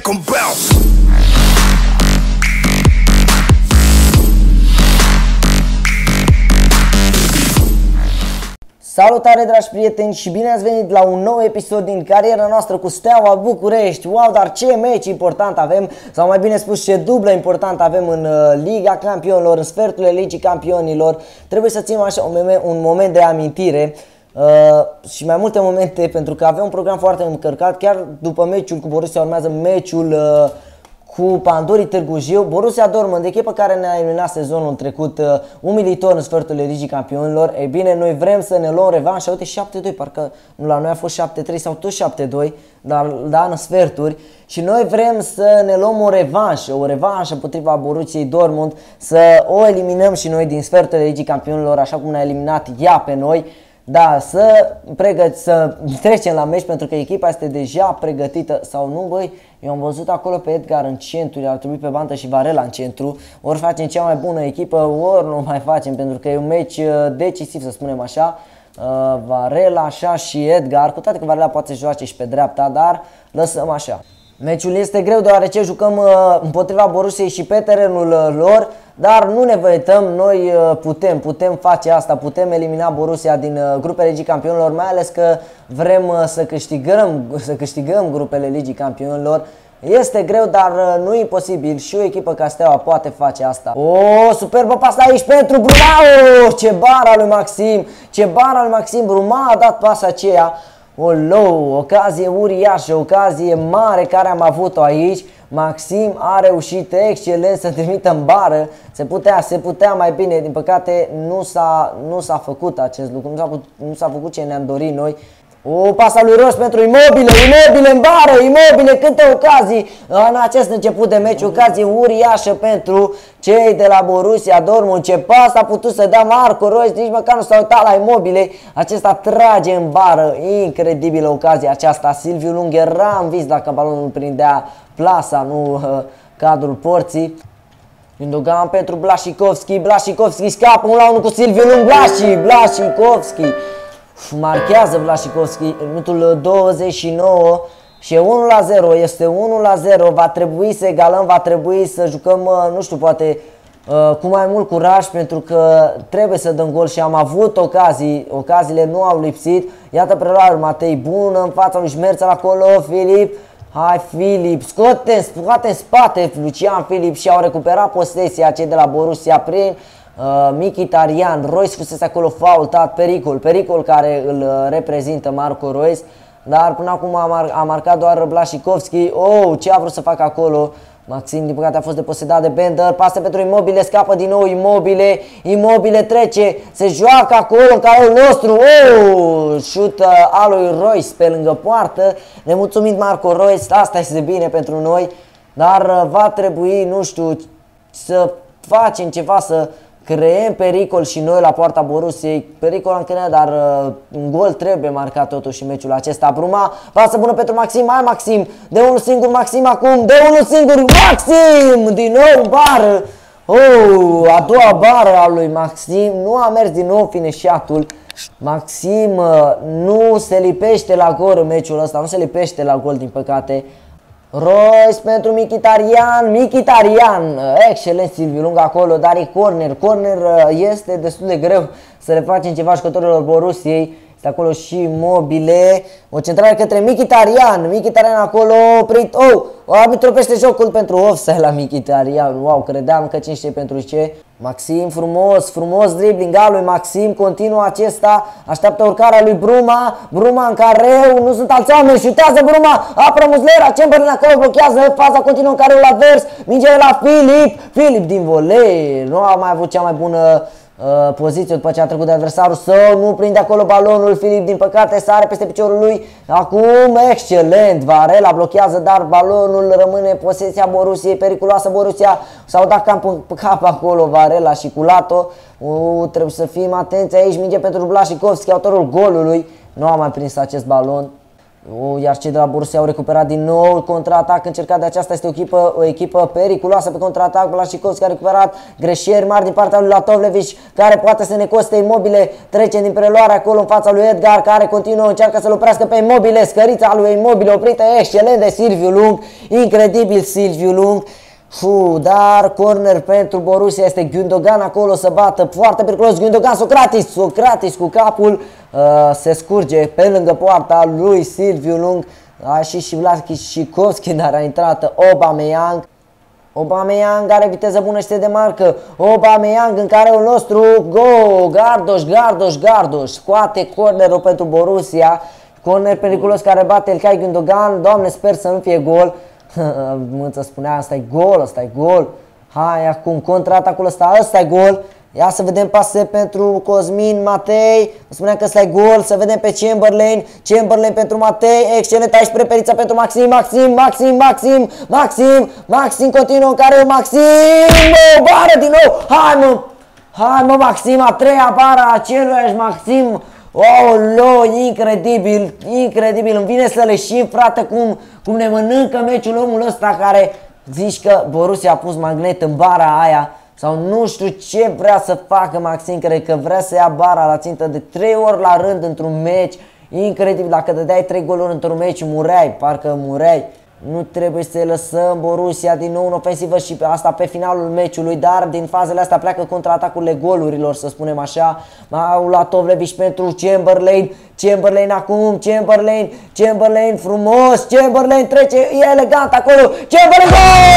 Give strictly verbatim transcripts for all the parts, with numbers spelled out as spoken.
make 'em bounce. Salutare dragi prieteni și bine ați venit la un nou episod din cariera noastră cu Steaua București. Wow, dar ce meci important avem, sau mai bine spus ce dublă important avem în uh, Liga Campionilor, în sferturile Ligii Campionilor. Trebuie să ținem așa un, un moment de amintire uh, și mai multe momente, pentru că avem un program foarte încărcat. Chiar după meciul cu Borussia urmează meciul uh, cu Pandorii Târgu Jiu. Borussia Dortmund, echipă care ne-a eliminat sezonul trecut uh, umilitor în sferturile Ligii Campionilor. Ei bine, noi vrem să ne luăm revanșa. Uite, șapte doi, parcă nu la noi a fost șapte trei sau tot șapte doi, dar da, în sferturi. Și noi vrem să ne luăm o revanșă, o revanșă împotriva Borussiei Dortmund, să o eliminăm și noi din sferturile Ligii Campionilor, așa cum ne-a eliminat ea pe noi. Da, să, pregăt, să trecem la meci, pentru că echipa este deja pregătită, sau nu, băi? Eu am văzut acolo pe Edgar în centru, ar trebui pe bantă și Varela în centru. Ori facem cea mai bună echipă, ori nu mai facem, pentru că e un meci decisiv, să spunem așa. uh, Varela așa și Edgar, cu toate că Varela poate să joace și pe dreapta, dar lăsăm așa. Meciul este greu deoarece jucăm uh, împotriva Borussiei și pe terenul uh, lor, dar nu ne văităm, noi uh, putem, putem face asta, putem elimina Borussia din uh, grupele Ligii Campionilor, mai ales că vrem uh, să câștigăm, să câștigăm grupele Ligii Campionilor. Este greu, dar uh, nu e imposibil și o echipă ca Steaua poate face asta. O, superbă pasă aici pentru Bruma, oh, ce bara lui Maxim, ce bara lui Maxim, Bruma a dat pasa aceea. Olo, ocazie uriașă, ocazie mare care am avut-o aici. Maxim a reușit excelent să trimită în bară. Se putea, se putea mai bine, din păcate nu s-a nu s-a făcut acest lucru, nu s-a nu s-a făcut ce ne-am dorit noi. O, pasa lui Roș pentru Immobile, Immobile în bară, Immobile, câte ocazii în acest început de meci, ocazie uriașă pentru cei de la Borussia Dortmund. Ce pas a putut să dea Marco Reus, nici măcar nu s-a uitat la Immobile, acesta trage în bară, incredibilă ocazia aceasta. Silviu Lung era în vis dacă balonul prindea plasa, nu uh, cadrul porții. Gundogan pentru Blaszczykowski, Blaszczykowski scapă unu la unu cu Silviu Lung, Blași, Blaszczykowski. Marchează Blaszczykowski în minutul douăzeci și nouă și e unu la zero, este unu la zero, va trebui să egalăm, va trebui să jucăm, nu știu, poate cu mai mult curaj, pentru că trebuie să dăm gol și am avut ocazii, ocaziile nu au lipsit. Iată preluarea lui Matei, bună în fața lui Șmerțel acolo, Filip, hai Filip, scoate, scoate în spate Lucian Filip și au recuperat posesia cei de la Borussia prin Uh, Mkhitaryan. Reus fusese acolo faultat, pericol, pericol care îl uh, reprezintă Marco Reus, dar până acum a, mar a marcat doar Blaszczykowski. Oh, ce a vrut să facă acolo Maxim, din păcate a fost deposedat de Bender, pasă pentru Immobile, scapă din nou Immobile, Immobile trece, se joacă acolo în calul nostru. Oh, șut uh, al lui Reus pe lângă poartă, nemulțumit Marco Reus, asta este bine pentru noi, dar uh, va trebui, nu știu, să facem ceva, să creăm pericol și noi la poarta Borussiei. Pericol am creat, dar uh, un gol trebuie marcat totuși în meciul acesta. Bruma, pasă bună pentru Maxim, hai Maxim, de unul singur Maxim acum, de unul singur Maxim, din nou bară. Oh, a doua bară a lui Maxim, nu a mers din nou fineșatul. Maxim uh, nu se lipește la gol în meciul ăsta, nu se lipește la gol din păcate. Reus pentru Mkhitaryan, Mkhitaryan, excelent Silviu Lung acolo, dar e corner, corner este destul de greu să le facem ceva jucătorilor Borussiei. Este acolo și Immobile, o centrare către Mkhitaryan, Mkhitaryan acolo oprit, oh, arbitrul oprește jocul pentru offside la Mkhitaryan, wow, credeam că cinci pentru ce. Maxim, frumos, frumos dribbling al lui Maxim, continuă acesta, așteaptă urcarea lui Bruma, Bruma în careu, nu sunt alți oameni, șutează Bruma, apără Muslera, Chamberlain acolo blochează, faza continuă în careul advers, mingele la Filip, Filip din volei, nu a mai avut cea mai bună Uh, poziție după ce a trecut de adversarul său, nu prinde acolo balonul, Filip din păcate sare peste piciorul lui, acum excelent, Varela blochează, dar balonul rămâne în posesia Borussiei, periculoasă Borussia, s-au dat cap în cap acolo Varela și Culato. uh, trebuie să fim atenți aici, minge pentru Blaszczykowski, autorul golului, nu a mai prins acest balon. Iar cei de la Borussia au recuperat din nou contraatac încercat de aceasta. Este o echipă, o echipă periculoasă pe contraatac. Blasicovski a recuperat, greșeli mari din partea lui Latovlevic, care poate să ne coste Immobile. Trece din preluare acolo în fața lui Edgar, care continuă, încearcă să-l oprească pe Immobile. Scărița lui Immobile oprită excelent de Silviu Lung, incredibil Silviu Lung. Fu, dar corner pentru Borussia, este Gundogan acolo să bată, foarte periculos Gundogan, Socrates, Socrates cu capul, uh, se scurge pe lângă poarta lui Silviu Lung, a și și Blasicovski, dar a intrat Aubameyang. Aubameyang are viteză bună și se demarcă, Aubameyang în careul nostru, go, Gardoș, Gardoș, Gardoș, scoate cornerul pentru Borussia, corner periculos care bate Ilkay Gundogan, doamne sper să nu fie gol. Mânță spunea, asta e gol, asta e gol. Hai acum, contraatacul ăsta, ăsta e gol. Ia să vedem pase pentru Cosmin Matei. Spunea că ăsta e gol, să vedem pe Chamberlain. Chamberlain pentru Matei, excelent aici preperița pentru Maxim, Maxim, Maxim, Maxim, Maxim, Maxim, continuă în care Maxim, o bară din nou. Hai mă, hai mă Maxim, a treia bară a celuiași Maxim. Oh, lo, incredibil, incredibil, îmi vine să leșim, frate, cum, cum ne mănâncă meciul omul ăsta care zici că Borussia a pus magnet în bara aia sau nu știu ce vrea să facă Maxim, cred că vrea să ia bara la țintă de trei ori la rând într-un meci, incredibil, dacă dădeai trei goluri într-un meci mureai, parcă mureai. Nu trebuie să lăsăm Borussia din nou în ofensivă și pe asta pe finalul meciului, dar din fazele astea pleacă contraatacurile golurilor, să spunem așa. Au luat Tovlevic pentru Chamberlain, Chamberlain acum, Chamberlain, Chamberlain frumos, Chamberlain trece, e elegant acolo, Chamberlain,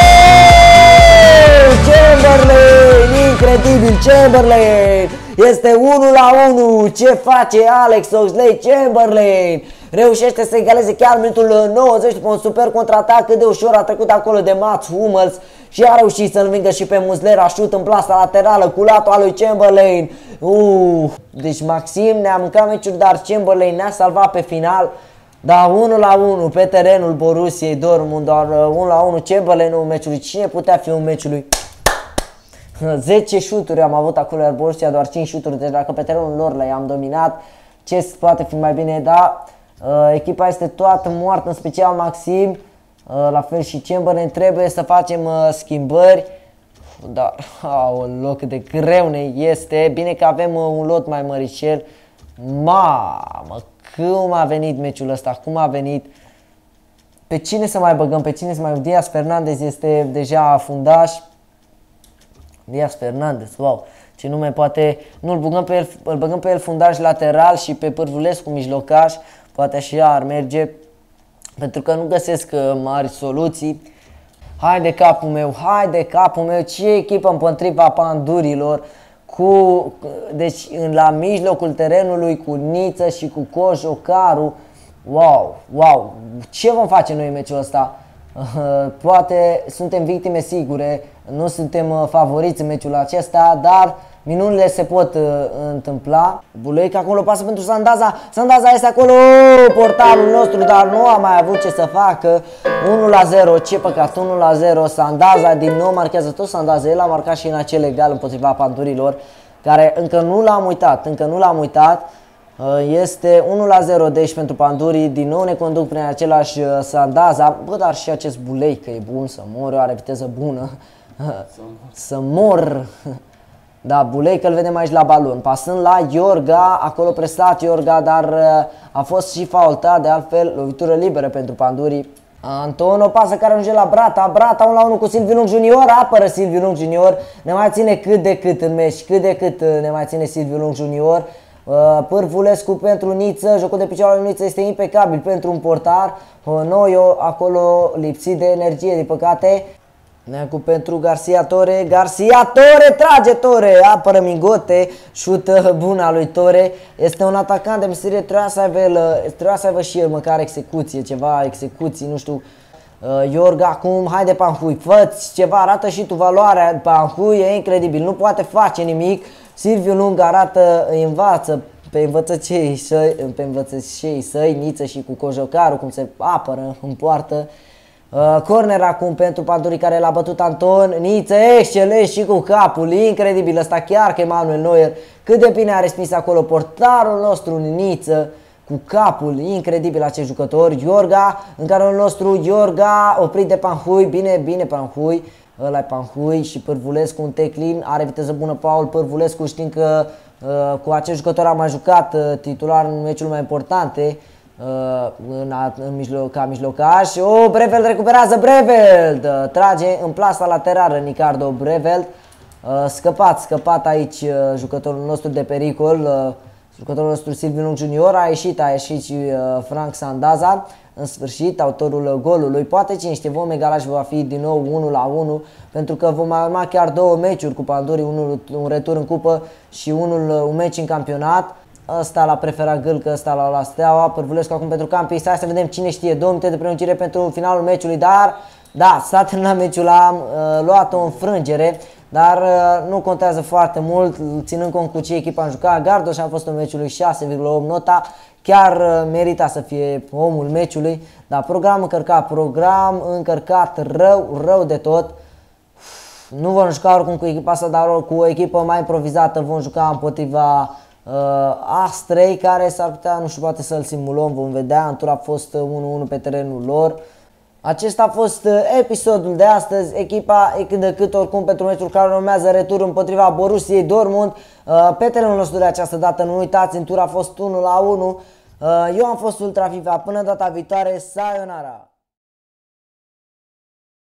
gol! Chamberlain, incredibil, Chamberlain, este unu la unu, ce face Alex Oxlade-Chamberlain? Reușește să egaleze chiar în minutul nouăzeci după un super contraatac, cât de ușor a trecut acolo de Mats Hummels și a reușit să-l învingă și pe Muslera, șut în plasa laterală cu latul al lui Chamberlain. Uh, deci Maxim ne-a mâncat meciul, dar Chamberlain ne-a salvat pe final. Da, unu la unu pe terenul Borussiei Dortmund, doar unu la unu Chamberlain-ul meciului. Cine putea fi un meciului? zece șuturi am avut acolo, iar Borussia doar cinci șuturi, deci dacă pe terenul lor le-am dominat, ce poate fi mai bine, da? Uh, echipa este toată moartă, în special Maxim, uh, la fel și Chamberlain, trebuie să facem uh, schimbări, dar, aoleu, cât de greu ne este, bine că avem uh, un lot mai măricel. Mamă, cum a venit meciul ăsta, cum a venit, pe cine să mai băgăm, pe cine să mai... Diaz Fernandez este deja fundaș, Diaz Fernandez, wow, ce nume, poate nu-l băgăm pe el, îl băgăm pe el fundaș lateral și pe Pârvulescu mijlocaș, poate așa ar merge, pentru că nu găsesc uh, mari soluții. Hai de capul meu, hai de capul meu, ce echipă împotriva pandurilor, cu, deci la mijlocul terenului cu Niță și cu Cojocaru. Wow, wow, ce vom face noi în meciul ăsta? Uh, poate suntem victime sigure, nu suntem uh, favoriți în meciul acesta, dar minunile se pot uh, întâmpla. Buleic acolo pasă pentru Sandaza, Sandaza este acolo, portarul nostru, dar nu a mai avut ce să facă. unu la zero, ce păcat, unu la zero, Sandaza din nou marchează tot Sandaza, el a marcat și în acel egal împotriva pandurilor, care încă nu l-am uitat, încă nu l-am uitat. Este unu la zero, deci pentru pandurii, din nou ne conduc prin același Sandaza. Bă, dar și acest Buleic, că e bun, să mor, are viteză bună. Să mor. Da, Buleic îl vedem aici la balon, pasând la Iorga, acolo presat Iorga, dar a fost și faultat, de altfel lovitură liberă pentru pandurii. Anton, o pasă care ajunge la Brata, Brata unu la unu cu Silviu Lung Junior, apără Silviu Lung Junior, ne mai ține cât de cât în meci, cât de cât ne mai ține Silviu Lung Junior. Pârvulescu pentru Niță, jocul de picioare al lui Niță este impecabil pentru un portar. Noio acolo lipsit de energie, din păcate. Neacu pentru Garcia Tore, Garcia Tore, trage Tore, apără Mingote, șută bună lui Tore. Este un atacant de meserie, trebuia să aibă, trebuia să aibă și el măcar execuție, ceva execuții, nu știu. Iorga acum, haide Panhui, fă-ți ceva, arată și tu valoarea. Panhui e incredibil, nu poate face nimic. Silviu Lung arată, învață pe învățăcei săi, pe învățăcei săi, Niță și cu Cojocaru, cum se apără în poartă. Uh, corner acum pentru pandurii care l-a bătut Anton. Niță, excelent și cu capul, incredibil ăsta, chiar că Manuel Neuer, cât de bine a respins acolo portarul nostru Niță cu capul, incredibil acest jucător. Iorga, în carul nostru, Iorga, oprit de Panhui, bine, bine Panhui, ăla-i Panhui și Pârvulescu un teclin, are viteză bună Paul Pârvulescu, știm că uh, cu acest jucător a mai jucat uh, titular în meciul mai importante, uh, în, în mijloc, ca mijlocaș. O, Breveld recuperează, Breveld, uh, trage în plasa laterală Ricardo Breveld, uh, scăpat, scăpat aici uh, jucătorul nostru de pericol, uh, jucătorul nostru Silviu Lung junior, a ieșit, a ieșit și uh, Frank Sandaza, în sfârșit, autorul golului. Poate cine știe, vom egala și va fi din nou unu la unu, pentru că vom mai urma chiar două meciuri cu Pandurii, unul un retur în cupă și unul un meci în campionat. Ăsta l-a preferat Gâlcă, ăsta l-a luat Steaua, Pârvulescu acum pentru Campii. Hai să vedem cine știe, două minute de prelungire pentru finalul meciului, dar da, s-a terminat meciul, am uh, luat o înfrângere, dar uh, nu contează foarte mult, ținând cont cu ce echipă am jucat. Gardoș a fost în meciului șase virgulă opt nota, chiar uh, merita să fie omul meciului, dar program încărcat, program încărcat rău, rău de tot. Nu vom juca oricum cu echipa asta, dar cu o echipă mai improvizată vom juca împotriva uh, Astrei, care s-ar putea, nu știu, poate să-l simulăm, vom vedea. În tur a fost unu unu pe terenul lor. Acesta a fost episodul de astăzi. Echipa e cât de cât oricum pentru meciul care urmează, retur împotriva Borussiei Dortmund. Pe terenul nostru de această dată, nu uitați, în tur a fost unu la unu. Eu am fost Ultra FIFA, până data viitoare, sayonara!